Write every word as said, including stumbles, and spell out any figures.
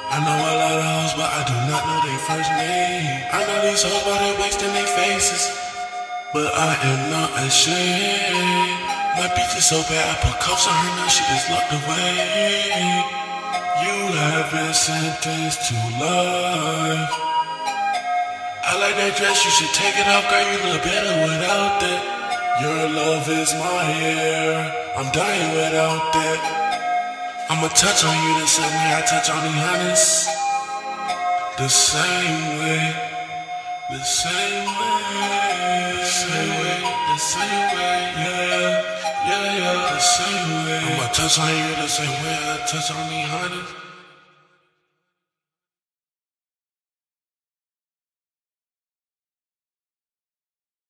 I know a lot of hoes, but I do not know their first name. I know these hoes by their waist and their faces, but I am not ashamed. My bitch is so bad, I put cuffs on her, now she is locked away. You have been sentenced to life. I like that dress, you should take it off, girl, you look better without that. Your love is my air, I'm dying without that. I'ma touch on you the same way I touch on the honest. The same way, the same way, the same way, the same way, yeah, yeah, yeah, the same way. I'ma touch on you the same way I touch on the honest.